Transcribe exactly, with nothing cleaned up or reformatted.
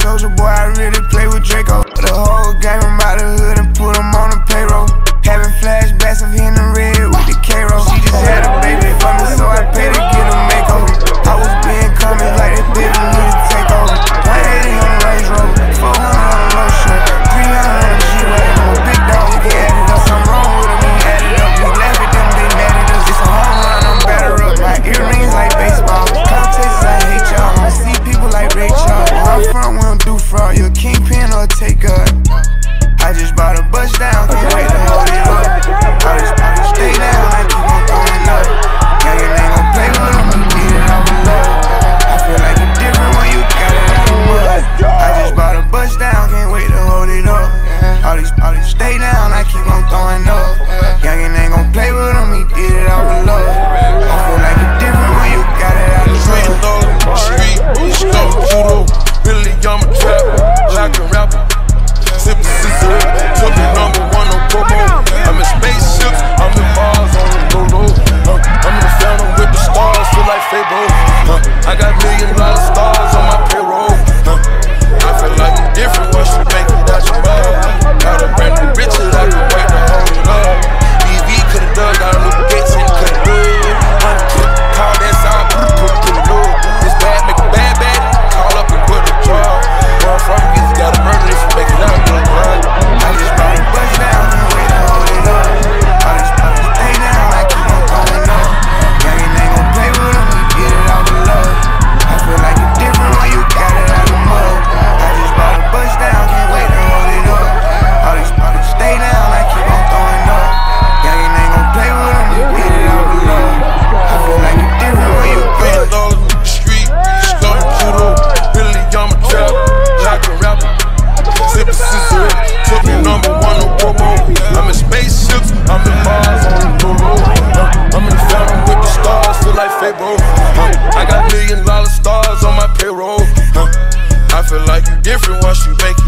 Soldier boy, I really play with Draco. The whole game, I'm out the hood and put him on the payroll. Having flashbacks of hitting the red with the K-Roll. She just had a baby for me, so I paid to get a makeover. I was being coming like this baby need to take over. one eighty on the Range Rover, four hundred on the low shirt, three hundred on the G-Wagon. I'm a big dog, you can add it up. Something wrong with them, we add it up. We laugh at them, they mad at us. It's a home run, I'm batter up. My earrings like baseball. Context, I hate y'all. I see people like Ray Charles. Where I'm from, we don't do fraud. You a kingpin or a taker. I just bought a bus down, can't wait to hold it up. I just, I just stay down, I keep on throwing up. Gang ain't gon' play with them, you get it out of love. I feel like it's different when you got it out of mud. I just bought a bus down, can't wait to hold it up. All these, all these stay down, I keep on throwing up. Gang ain't gon' play with them, he did it out of love. I feel like it's different when you got it out of mud. Street, stone, judo, really I'm a trapper, like a rapper. Sippin' scissor, took the number one on promo. I'm in spaceships, I'm in bars on the low-low. uh, I'm in the phantom with the stars, feel like Fable. uh, I got million dollar stars on my payroll. uh, I feel like it's different once you make it out your mouth. Got a brand new bitches, I can wait to hold it up. E V could've done, got a new gates and could've done. Money clip, call that side, put it, put it, put it low. This bad, make a bad, bad, call up and put a draw. Where I'm from, you just gotta murder if you make it out. I just bought a bus down, can't wait to hold it up. All these, all these stay down, I keep on throwing up. Gang ain't gon' play with them, we get it out of love. I feel like it's different when you got it out of mud. I just bought a bus down, can't wait to hold it up. All these, all these stay down, I keep on throwing up. Gang ain't gon' play with them, we get it out of love. I feel like it's different when you got it. Street, stone, judo, really I'm a trapper, like a rapper. Sippin' scissor, took me number one on promo. I'm in spaceships, I'm in bars on the low-low. uh, I'm in the phantom with the stars, feel like Fable. uh, I got million dollar stars on my payroll. uh, I feel like you different once you make